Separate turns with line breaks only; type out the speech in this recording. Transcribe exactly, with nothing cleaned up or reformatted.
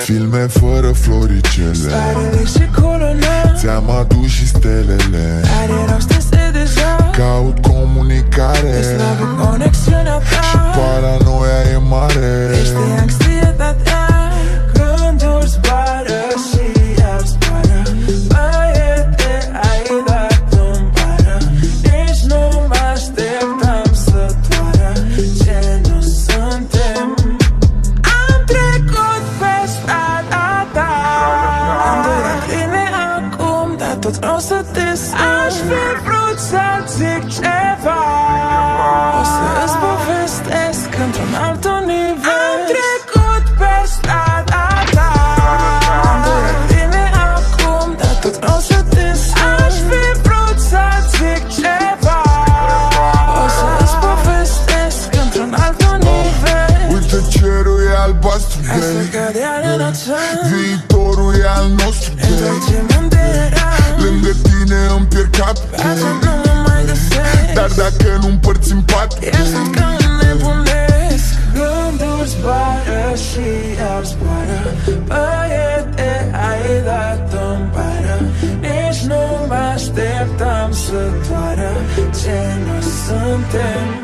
Filme fără floricele,
Starele și colonel,
ți-am adus și stelele,
dar erau stese deja.
caut comunicare,
Slabă conexiunea ta
și paranoia e mare.
Ești anxietatea. Gânduri zboară și iar zboară. Băiete, ai dat-mi pară. Nici nu mă așteptam să doară ce nu suntem. Am trecut pe strada ta, am doi lacrime acum, dar tot vreau să te sun. Aș fi vrut să-ți zic ceva, o să-ți povestesc într-un alt univer. Am trecut pe strada ta, am doi lacrime acum, dar tot vreau să te sun. Aș fi vrut să-ți zic ceva, o să-ți povestesc într-un alt univer.
Uite, cerul e albastru,
Asta
babe,
cade arena cea,
viitorul e al nostru, babe.
întoarce-mă unde eram.
Lângă tine îmi pierd cap,
Așa nu mă mai găsesc,
dar dacă nu împărțim pat,
ia să că înnebunesc. Gânduri zboară și iar zboară. Băiete, ai dat-mi pară. Nici nu mă așteptam să doară ce nu suntem.